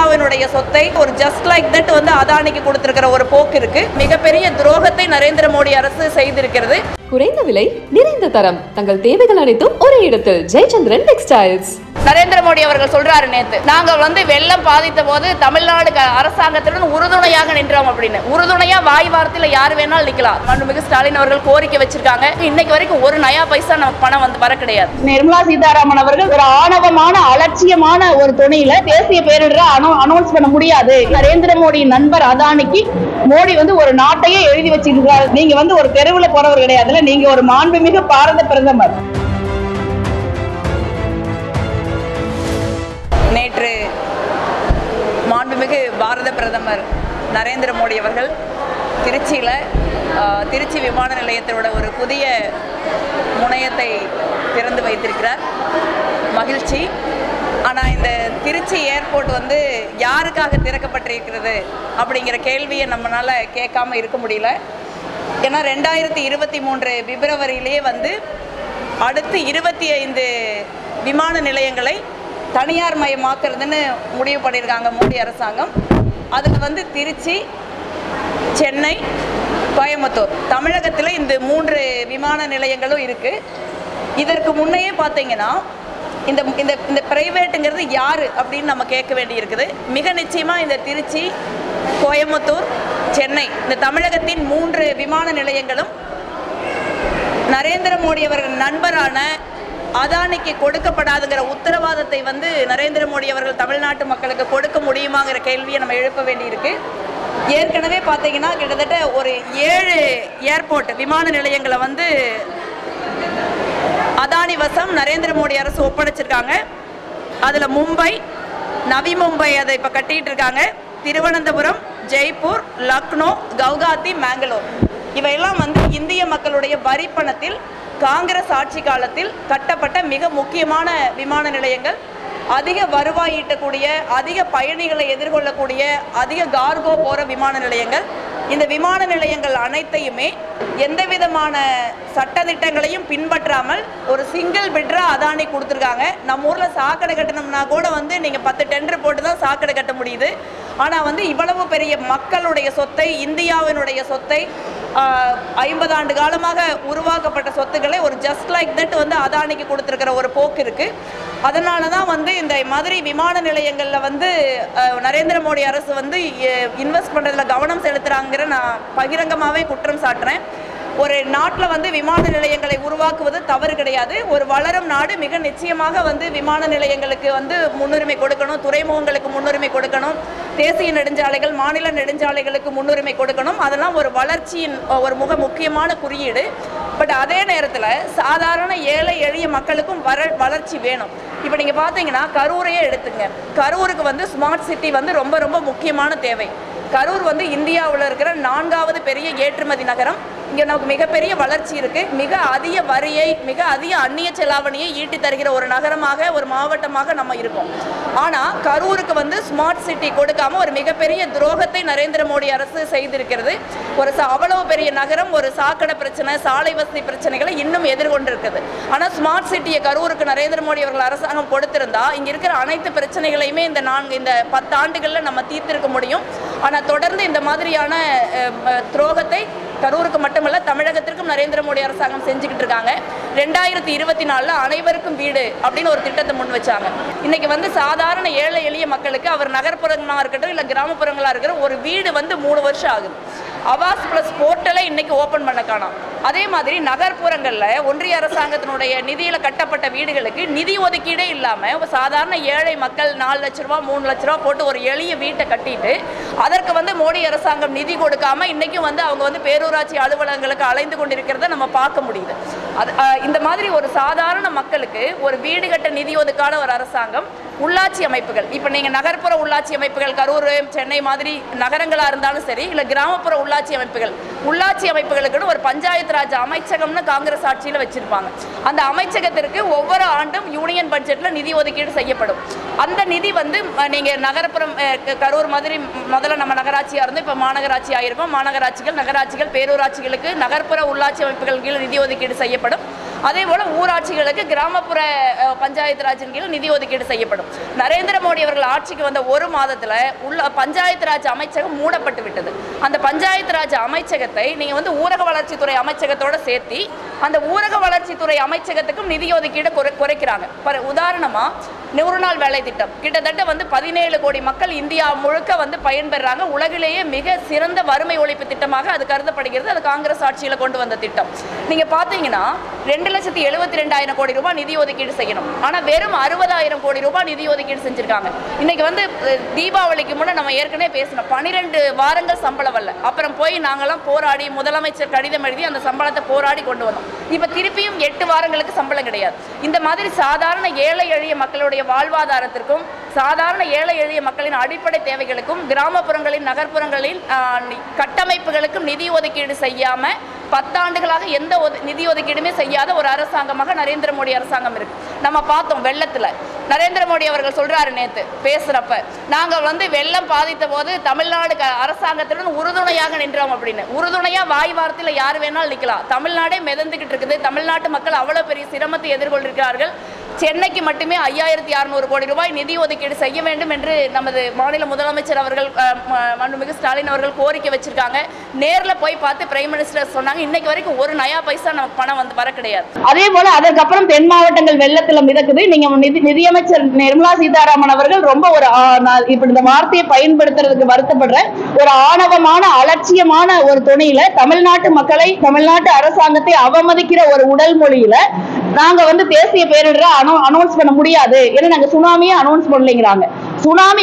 இந்தியாவினுடைய சொத்தை ஒரு ஜஸ்ட் லைக் தட் வந்து அதானிக்கு கொடுத்திருக்கிற ஒரு போக்கு இருக்கு. மிகப்பெரிய துரோகத்தை நரேந்திர மோடி அரசு செய்திருக்கிறது. குறைந்த விலை, நிறைந்த தரம், தங்கள் தேவைகள் அனைத்தும் ஒரே இடத்தில். ஜெயச்சந்திரன் டெக்ஸ்டைல்ஸ். நரேந்திர மோடி அவர்கள் சொல்றாரு நேத்து, நாங்க வந்து வெள்ளம் பாதித்த போது தமிழ்நாடு அரசாங்கத்துடன் உறுதுணையாக நின்றோம் அப்படின்னு. உறுதுணையா வாய் வார்த்தையில யார் வேணாலும் நிக்கலாம். மாண்புமிகு ஸ்டாலின் அவர்கள் கோரிக்கை வச்சிருக்காங்க. இன்னைக்கு வரைக்கும் ஒரு நயா பைசா நமக்கு பணம் வந்து வர கிடையாது. நிர்மலா சீதாராமன் அவர்கள் ஒரு ஆணவமான அலட்சியமான ஒரு துணையில தேசிய பேரிடரை அனௌன்ஸ் பண்ண முடியாது. நரேந்திர மோடி நண்பர் அதானிக்கு மோடி வந்து ஒரு நாட்டையே எழுதி வச்சிருக்காரு. நீங்க வந்து ஒரு தெருவில் போறவர் கிடையாதுல, நீங்க ஒரு மாண்புமிகு பாரத பிரதமர். நேற்று மாண்புமிகு பாரத பிரதமர் நரேந்திர மோடி அவர்கள் திருச்சி விமான நிலையத்தோட ஒரு புதிய முனையத்தை திறந்து வைத்திருக்கிறார். மகிழ்ச்சி. ஆனால் இந்த திருச்சி ஏர்போர்ட் வந்து யாருக்காக திறக்கப்பட்டிருக்கிறது அப்படிங்கிற கேள்வியை நம்மளால் கேட்காம இருக்க முடியல. ஏன்னா 2023 பிப்ரவரியிலேயே வந்து அடுத்து 25 விமான நிலையங்களை தனியார் மயமாக்குறதுன்னு முடிவு பண்ணியிருக்காங்க மோடி அரசாங்கம். அதில் வந்து திருச்சி, சென்னை, கோயம்புத்தூர், தமிழகத்தில் இந்த 3 விமான நிலையங்களும் இருக்குது. இதற்கு முன்னையே பார்த்தீங்கன்னா இந்த இந்த இந்த பிரைவேட்டுங்கிறது யார் அப்படின்னு நம்ம கேட்க வேண்டி இருக்குது. மிக நிச்சயமாக இந்த திருச்சி, கோயம்புத்தூர், சென்னை, இந்த தமிழகத்தின் 3 விமான நிலையங்களும் நரேந்திர மோடி அவர்கள் நண்பரான அதானிக்கு கொடுக்கப்படாதுங்கிற உத்தரவாதத்தை வந்து நரேந்திர மோடி அவர்கள் தமிழ்நாட்டு மக்களுக்கு கொடுக்க முடியுமாங்கிற கேள்வியை நம்ம எழுப்ப வேண்டியிருக்கு. ஏற்கனவே பார்த்தீங்கன்னா கிட்டத்தட்ட ஒரு 7 ஏர்போர்ட் விமான நிலையங்களை வந்து அதானி வசம் நரேந்திர மோடி அரசு ஒப்படைச்சிருக்காங்க. அதில் மும்பை, நவி மும்பை அதை இப்போ கட்டிட்டு இருக்காங்க. திருவனந்தபுரம், ஜெய்ப்பூர், லக்னோ, கவுகாத்தி, மேங்களூர், இவையெல்லாம் வந்து இந்திய மக்களுடைய வரி பணத்தில் காங்கிரஸ் ஆட்சி காலத்தில் கட்டப்பட்ட மிக முக்கியமான விமான நிலையங்கள். அதிக வருவாய் ஈட்டக்கூடிய, அதிக பயணிகளை எதிர்கொள்ளக்கூடிய, அதிக கார்கோ போகிற விமான நிலையங்கள். இந்த விமான நிலையங்கள் அனைத்தையுமே எந்த விதமான சட்டதிட்டங்களையும் பின்பற்றாமல் ஒரு சிங்கிள் பிட்ரா அதானி கொடுத்துருக்காங்க. நம்ம ஊரில் சாக்கடை கட்டணும்னா கூட வந்து நீங்கள் 10 டெண்டர் போட்டு தான் சாக்கடை கட்ட முடியுது. ஆனால் வந்து இவ்வளவு பெரிய மக்களுடைய சொத்தை, இந்தியாவினுடைய சொத்தை, 50 ஆண்டு காலமாக உருவாக்கப்பட்ட சொத்துக்களை ஒரு ஜஸ்ட் லைக் தட் வந்து அதானிக்கு கொடுத்துருக்கிற ஒரு போக்கு இருக்குது. அதனால தான் வந்து இந்த மாதிரி விமான நிலையங்களில் வந்து நரேந்திர மோடி அரசு வந்து இன்வெஸ்ட் பண்ணுறதுல கவனம் செலுத்துகிறாங்கிற நான் பகிரங்கமாகவே குற்றம் சாட்டுறேன். ஒரு நாட்டில் வந்து விமான நிலையங்களை உருவாக்குவது தவறு கிடையாது. ஒரு வளரும் நாடு மிக நிச்சயமாக வந்து விமான நிலையங்களுக்கு வந்து முன்னுரிமை கொடுக்கணும், துறைமுகங்களுக்கு முன்னுரிமை கொடுக்கணும், தேசிய நெடுஞ்சாலைகள், மாநில நெடுஞ்சாலைகளுக்கு முன்னுரிமை கொடுக்கணும். அதெல்லாம் ஒரு வளர்ச்சியின் ஒரு முக்கியமான குறியீடு. பட் அதே நேரத்தில் சாதாரண ஏழை எளிய மக்களுக்கும் வளர்ச்சி வேணும். இப்போ நீங்கள் பார்த்தீங்கன்னா கரூரையே எடுத்துங்க. கரூருக்கு வந்து ஸ்மார்ட் சிட்டி வந்து ரொம்ப ரொம்ப முக்கியமான தேவை. கரூர் வந்து இந்தியாவில் இருக்கிற 4வது பெரிய ஏற்றுமதி நகரம். இங்கே நமக்கு மிகப்பெரிய வளர்ச்சி இருக்குது. மிக அதிக வரியை, மிக அதிக அந்நிய செலாவணியை ஈட்டி தருகிற ஒரு நகரமாக, ஒரு மாவட்டமாக நம்ம இருக்கோம். ஆனால் கரூருக்கு வந்து ஸ்மார்ட் சிட்டி கொடுக்காம ஒரு மிகப்பெரிய துரோகத்தை நரேந்திர மோடி அரசு செய்திருக்கிறது. அவ்வளவு பெரிய நகரம் ஒரு சாக்கடை பிரச்சனை, சாலை வசதி பிரச்சனைகளை இன்னும் எதிர்கொண்டு இருக்குது. ஆனால் ஸ்மார்ட் சிட்டியை கரூருக்கு நரேந்திர மோடி அவர்கள் அரசாங்கம் கொடுத்திருந்தா இங்கே இருக்கிற அனைத்து பிரச்சனைகளையுமே இந்த 10 ஆண்டுகளில் நம்ம தீர்த்திருக்க முடியும். ஆனால் தொடர்ந்து இந்த மாதிரியான துரோகத்தை கரூருக்கு மட்டுமல்ல தமிழகத்திற்கும் நரேந்திர மோடி அரசாங்கம் செஞ்சுக்கிட்டு இருக்காங்க. 2024 அனைவருக்கும் வீடு அப்படின்னு ஒரு திட்டத்தை முன் வச்சாங்க. இன்னைக்கு வந்து சாதாரண ஏழை எளிய மக்களுக்கு அவர் நகர்ப்புறங்களாக இருக்கட்டும் இல்லை கிராமப்புறங்களாக இருக்கிற ஒரு வீடு வந்து 3 வருஷம் ஆகுது. ஆவாஸ் பிளஸ் போர்ட்டலை இன்னைக்கு ஓப்பன் பண்ண காணோம். அதே மாதிரி நகர்ப்புறங்களில் ஒன்றிய அரசாங்கத்தினுடைய நிதியில் கட்டப்பட்ட வீடுகளுக்கு நிதி ஒதுக்கீடே இல்லாமல் சாதாரண ஏழை மக்கள் 4 லட்ச ரூபா 3 லட்ச ரூபா போட்டு ஒரு எளிய வீட்டை கட்டிட்டு அதற்கு வந்து மோடி அரசாங்கம் நிதி கொடுக்காம இன்னைக்கும் வந்து அவங்க வந்து பேரூராட்சி அலுவலகங்களுக்கு அலைந்து கொண்டிருக்கிறத நம்ம பார்க்க முடியுது. இந்த மாதிரி ஒரு சாதாரண மக்களுக்கு ஒரு வீடு கட்ட நிதி ஒதுக்காத ஒரு அரசாங்கம். உள்ளாட்சி அமைப்புகள், இப்போ நீங்கள் நகர்ப்புற உள்ளாட்சி அமைப்புகள் கரூர், சென்னை மாதிரி நகரங்களாக இருந்தாலும் சரி, இல்லை கிராமப்புற உள்ளாட்சி அமைப்புகளுக்குன்னு ஒரு பஞ்சாயத்து ராஜ் அமைச்சகம்னு காங்கிரஸ் ஆட்சியில் வச்சிருப்பாங்க. அந்த அமைச்சகத்திற்கு ஒவ்வொரு ஆண்டும் யூனியன் பட்ஜெட்டில் நிதி ஒதுக்கீடு செய்யப்படும். அந்த நிதி வந்து நீங்கள் நகர்ப்புறம் கரூர் மாதிரி முதல்ல நம்ம நகராட்சியாக இருந்து இப்போ மாநகராட்சி ஆகிருக்கும். மாநகராட்சிகள், நகராட்சிகள், பேரூராட்சிகளுக்கு நகர்ப்புற உள்ளாட்சி அமைப்புகள் கீழே நிதி ஒதுக்கீடு செய்யப்படும். அதே போல ஊராட்சிகளுக்கு கிராமப்புற பஞ்சாயத்து ராஜின் கீழ் நிதி ஒதுக்கீடு செய்யப்படும். நரேந்திர மோடி அவர்கள் ஆட்சிக்கு வந்த ஒரு மாதத்துல உள்ள பஞ்சாயத்து ராஜ் அமைச்சகம் மூடப்பட்டு விட்டது. அந்த பஞ்சாயத்து ராஜ் அமைச்சகத்தை நீங்க வந்து ஊரக வளர்ச்சித்துறை அமைச்சகத்தோட சேர்த்தி அந்த ஊரக வளர்ச்சித்துறை அமைச்சகத்துக்கும் நிதி ஒதுக்கீடு குறைக்கிறாங்க. உதாரணமா 100 நாள் வேலை திட்டம் கிட்டத்தட்ட வந்து 17 கோடி மக்கள் இந்தியா முழுக்க வந்து பயன்பெறாங்க. உலகிலேயே மிக சிறந்த வறுமை ஒழிப்பு திட்டமாக அது கருதப்படுகிறது. அது காங்கிரஸ் ஆட்சியில கொண்டு வந்த திட்டம். நீங்க பாத்தீங்கன்னா 2,72,000 கோடி ரூபாய் நிதி ஒதுக்கீடு செய்யணும். ஆனா வெறும் 60,000 கோடி ரூபாய் நிதி ஒதுக்கீடு செஞ்சிருக்காங்க. இன்னைக்கு வந்து தீபாவளிக்கு முன்ன நம்ம ஏற்கனவே பேசணும், 12 வாரங்கள் சம்பளம் வரல. அப்புறம் போய் நாங்கெல்லாம் போராடி முதலமைச்சர் கடிதம் எழுதி அந்த சம்பளத்தை போராடி கொண்டு வந்தோம். இப்ப திருப்பியும் 8 வாரங்களுக்கு சம்பளம் கிடையாது. இந்த மாதிரி சாதாரண ஏழை எளிய மக்களுடைய வாழ்வாதாரத்திற்கும் சாதாரண ஏழை எளிய மக்களின் அடிப்படை தேவைகளுக்கும் கிராமப்புறங்களின் நகர்ப்புறங்களின் கட்டமைப்புகளுக்கும் நிதி ஒதுக்கீடு செய்யாம 10 ஆண்டுகளாக எந்த நிதி ஒதுக்கீடுமே செய்யாத ஒரு அரசாங்கமாக நரேந்திர மோடி அரசாங்கம் இருக்கு. நம்ம பார்த்தோம் வெள்ளத்துல நரேந்திர மோடி அவர்கள் சொல்றாரு நேத்து பேசுறப்ப, நாங்க வந்து வெள்ளம் பாதித்த போது தமிழ்நாடு அரசாங்கத்துடன் உறுதுணையாக நின்றோம் அப்படின்னு. உறுதுணையா வாய் வார்த்தையில யார் வேணாலும் நிக்கலாம். தமிழ்நாடே மிதந்துகிட்டு இருக்குது. தமிழ்நாட்டு மக்கள் அவ்வளவு பெரிய சிரமத்தை எதிர்கொண்டிருக்கிறார்கள். சென்னைக்கு மட்டுமே 5,600 கோடி ரூபாய் நிதி ஒதுக்கீடு செய்ய வேண்டும் என்று நமது மாநில முதலமைச்சர் அவர்கள் மாண்புமிகு ஸ்டாலின் அவர்கள் கோரிக்கை வச்சிருக்காங்க. நேர்ல போய் பார்த்து பிரைம் மினிஸ்டர் சொன்னாங்க, இன்னைக்கு வரைக்கும் ஒரு நயா பைசா நமக்கு பணம் வந்து வர கிடையாது. அதே போல அதற்கப்புறம் தென் மாவட்டங்கள் வெள்ளத்துல மிதக்குது. நீங்க நிதியமைச்சர் நிர்மலா சீதாராமன் அவர்கள் ரொம்ப ஒரு இப்படி இந்த வார்த்தையை பயன்படுத்துறதுக்கு வருத்தப்படுற ஒரு ஆணவமான அலட்சியமான ஒரு துணையில தமிழ்நாட்டு மக்களை தமிழ்நாட்டு அரசாங்கத்தை அவமதிக்கிற ஒரு உடல் மொழியில நாங்க வந்து தேசிய பேரிடரை அனௌன்ஸ் பண்ண முடியாது. ஏன்னா நாங்க சுனாமியை அனௌன்ஸ் பண்ணலைங்கிறாங்க. சுனாமி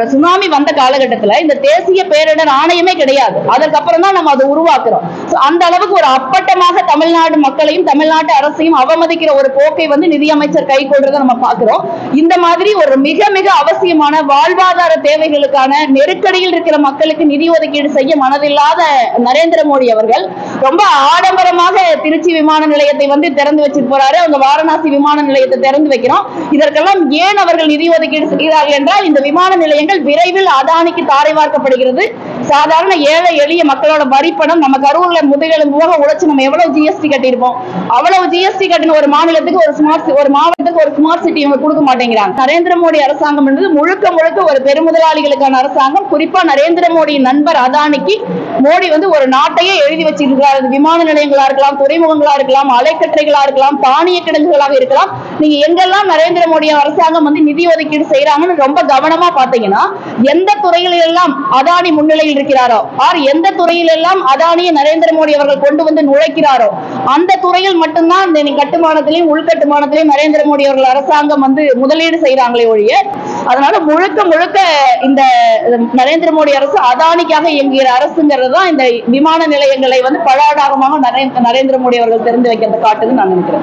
வந்த காலகட்டத்துல இந்த தேசிய பேரிடர் ஆணையமே கிடையாது. அதற்கப்புறம் தான் நம்ம அதை உருவாக்குறோம். அந்த அளவுக்கு ஒரு அப்பட்டமாக தமிழ்நாடு மக்களையும் தமிழ்நாட்டு அரசையும் அவமதிக்கிற ஒரு போக்கை வந்து நிதியமைச்சர் கை கொள்றதை நம்ம பார்க்கிறோம். இந்த மாதிரி ஒரு மிக மிக அவசியமான வாழ்வாதார தேவைகளுக்கான நெருக்கடியில் இருக்கிற மக்களுக்கு நிதி ஒதுக்கீடு செய்ய மனதில்லாத நரேந்திர மோடி அவர்கள் ரொம்ப ஆடம்பரமாக திருச்சி விமான நிலையத்தை வந்து திறந்து வச்சிட்டு போறாரு. அவங்க வாரணாசி விமான நிலையத்தை திறந்து வைக்கிறோம். இதற்கெல்லாம் ஏன் அவர்கள் நிதி ஒதுக்கீடு செய்கிறார்கள் என்றால், இந்த விமான நிலையங்கள் விரைவில் அதானிக்கு தாரை வார்க்கப்படுகிறது. சாதாரண ஏழை எளிய மக்களோட வரிப்பணம் நம்ம கரூர்ல முதுகெலும்பாக உழைச்சு நம்ம எவ்வளவு ஜிஎஸ்டி கட்டியிருப்போம். அவ்வளவு ஜிஎஸ்டி கட்டின ஒரு மாநிலத்துக்கு ஒரு மாவட்டத்துக்கு ஒரு ஸ்மார்ட் சிட்டி இவங்க கொடுக்க மாட்டேங்கிறாங்க. நரேந்திர மோடி அரசாங்கம் என்பது முழுக்க முழுக்க ஒரு பெருமுதலாளிகளுக்கான அரசாங்கம். குறிப்பா நரேந்திர மோடியின் நண்பர் அதானிக்கு மோடி வந்து ஒரு நாட்டையே எழுதி வச்சிருக்கிறார். விமான நிலையங்களா இருக்கலாம், துறைமுகங்களா இருக்கலாம், அலைக்கற்றைகளா இருக்கலாம், தானிய கிடங்குகளாக இருக்கலாம். நீங்க எங்கெல்லாம் நரேந்திர மோடி அரசாங்கம் வந்து நிதி ஒதுக்கீடு செய்யறாங்கன்னு ரொம்ப கவனமா பாத்தீங்கன்னா, எந்த துறையில எல்லாம் அதானி முன்னிலையில் இருக்கிறாரோ, எந்த துறையில் எல்லாம் அதானியை நரேந்திர மோடி அவர்கள் கொண்டு வந்து நுழைக்கிறாரோ அந்த துறையில் மட்டும்தான் இந்த கட்டுமானத்திலையும் உள்கட்டுமானத்திலையும் நரேந்திர மோடி அவர்கள் அரசாங்கம் வந்து முதலீடு செய்யறாங்களே ஒழிய, அதனால முழுக்க முழுக்க இந்த நரேந்திர மோடி அரசு அதானிக்காக இயங்குகிற அரசுங்கிறது தான் இந்த விமான நிலையங்களை வந்து பலாடாகமாக நரேந்திர மோடி அவர்கள் தெரிந்து வைக்கிறது காட்டுதுன்னு நான் நினைக்கிறேன்.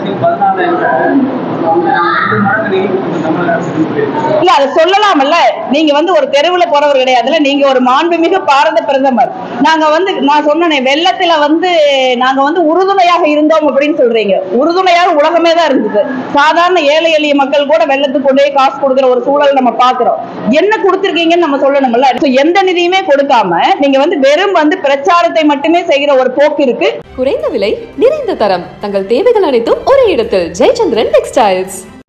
இல்ல அதை சொல்லலாம்ல, நீங்க வந்து ஒரு தெருவுல போறவர் கிடையாதுல்ல, நீங்க ஒரு மாண்புமிகு பாரத பிரதமர். நாங்க வந்து நான் சொன்னேன் வெள்ளத்துல வந்து நாங்க வந்து உறுதுணையாக இருந்தோம் அப்படின்னு சொல்றீங்க. உறுதுணையாக உலகமே தான் இருந்தது. சாதாரண ஏழை எளிய மக்கள் கூட வெள்ளத்துக்கு கொண்டே காசு கொடுக்கிற ஒரு சூழல் நம்ம பாக்குறோம். என்ன கொடுத்திருக்கீங்கன்னு நம்ம சொல்லணும்ல. எந்த நிதியுமே கொடுக்காம நீங்க வந்து வெறும் வந்து பிரச்சாரத்தை மட்டுமே செய்கிற ஒரு போக்கு இருக்கு. குறைந்த விலை நிறைந்த தரம் தங்கள் தேவைகள் அனைத்தும் ஒரே இடத்தில் ஜெயச்சந்திரன் டெக்ஸ்டைல்ஸ்.